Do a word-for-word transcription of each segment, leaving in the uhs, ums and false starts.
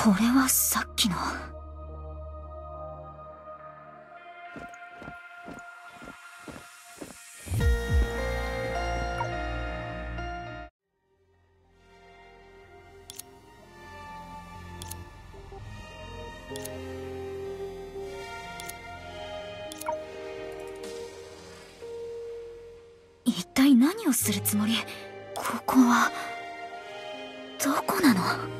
これはさっきの。一体何をするつもり？ここはどこなの？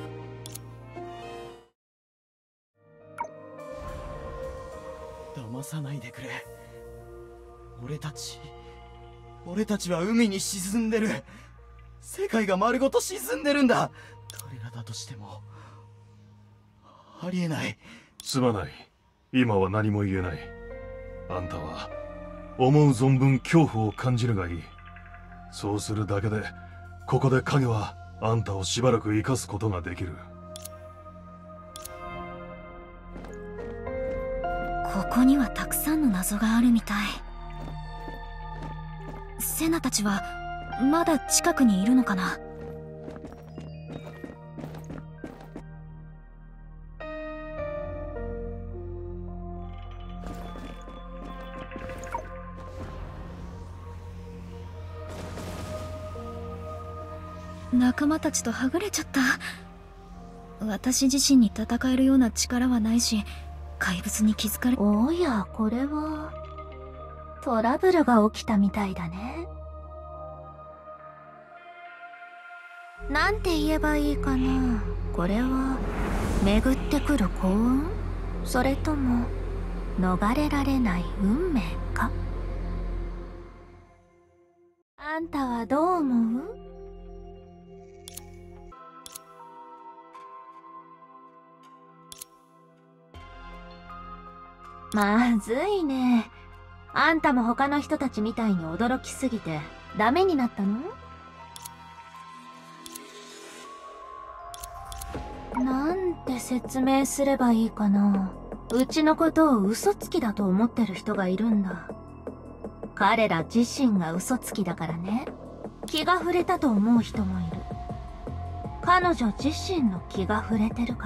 騙さないでくれ。俺たち俺たちは海に沈んでる。世界が丸ごと沈んでるんだ。彼らだとしてもありえない。 すまない、今は何も言えない。あんたは思う存分恐怖を感じるがいい。そうするだけでここで影はあんたをしばらく生かすことができる。 ここにはたくさんの謎があるみたい。セナたちはまだ近くにいるのかな？仲間たちとはぐれちゃった。私自身に戦えるような力はないし、怪物に気づかれ。 おや、これはトラブルが起きたみたいだね。なんて言えばいいかな。これは巡ってくる幸運？それとも逃れられない運命か？あんたはどう思う？まずいね。あんたも他の人たちみたいに驚きすぎてダメになったの？なんて説明すればいいかな。うちのことを嘘つきだと思ってる人がいるんだ。彼ら自身が嘘つきだからね。気が触れたと思う人もいる。彼女自身の気が触れてるから。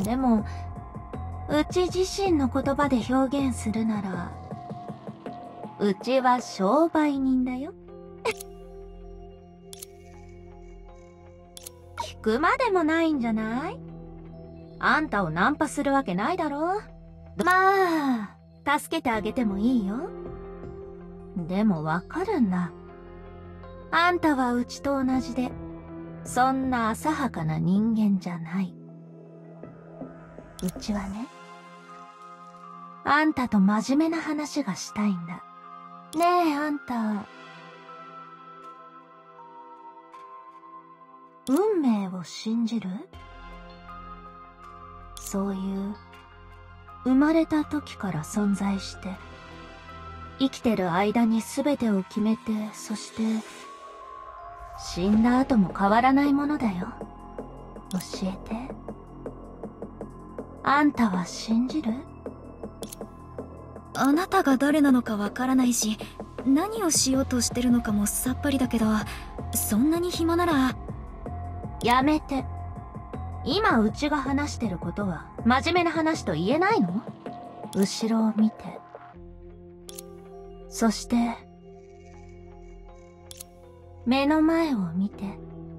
でもうち自身の言葉で表現するなら、うちは商売人だよ。聞くまでもないんじゃない？あんたをナンパするわけないだろ。まあ、助けてあげてもいいよ。でもわかるんだ。あんたはうちと同じで、そんな浅はかな人間じゃない。うちはね、あんたと真面目な話がしたいんだ。ねえ、あんた、運命を信じる？そういう、生まれた時から存在して、生きてる間に全てを決めて、そして、死んだ後も変わらないものだよ。教えて。あんたは信じる？ あなたが誰なのかわからないし、何をしようとしてるのかもさっぱりだけど、そんなに暇なら。 やめて。今うちが話してることは真面目な話と言えないの？後ろを見て。そして、目の前を見て。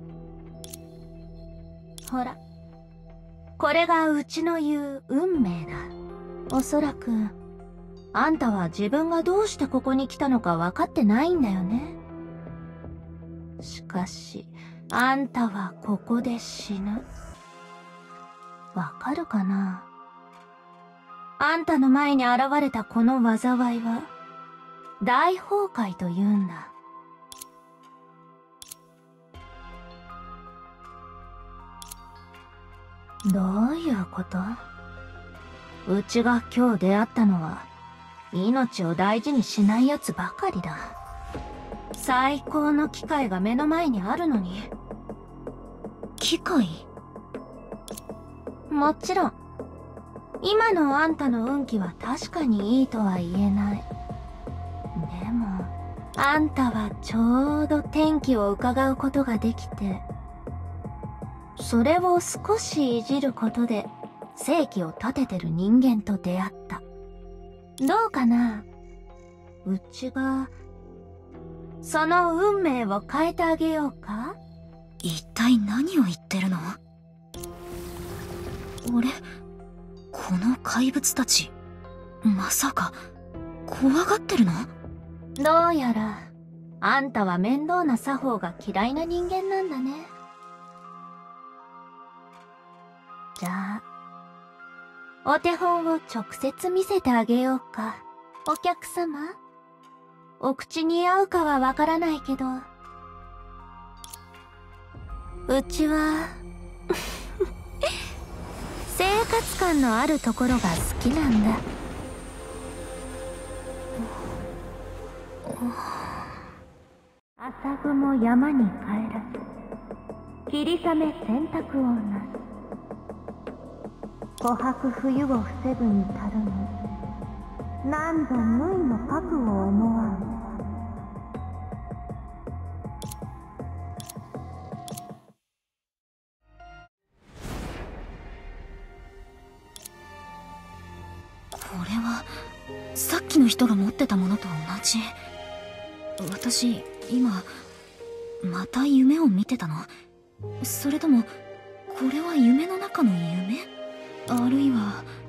ほら。これがうちの言う運命だ。おそらく、あんたは自分がどうしてここに来たのか分かってないんだよね。しかし、あんたはここで死ぬ。わかるかな？あんたの前に現れたこの災いは、大崩壊と言うんだ。どういうこと？うちが今日出会ったのは、命を大事にしない奴ばかりだ。最高の機会が目の前にあるのに。 機会？ もちろん、今のあんたの運気は確かにいいとは言えない。でも、あんたはちょうど天気を伺うことができて、 それを少しいじることで正規を立ててる人間と出会った。どうかな？うちがその運命を変えてあげようか？ 一体何を言ってるの？俺、この怪物たち、まさか怖がってるの？ どうやらあんたは面倒な作法が嫌いな人間なんだね。じゃあお手本を直接見せてあげようか。お客様、お口に合うかはわからないけど、うちは生活感のあるところが好きなんだ。朝雲山に帰らず、霧雨洗濯をなす。琥珀冬を防ぐに足るも、何度無意の覚悟を思わん。 これはさっきの人が持ってたものと同じ。私今また夢を見てたの？それともこれは夢の中の夢？あるいは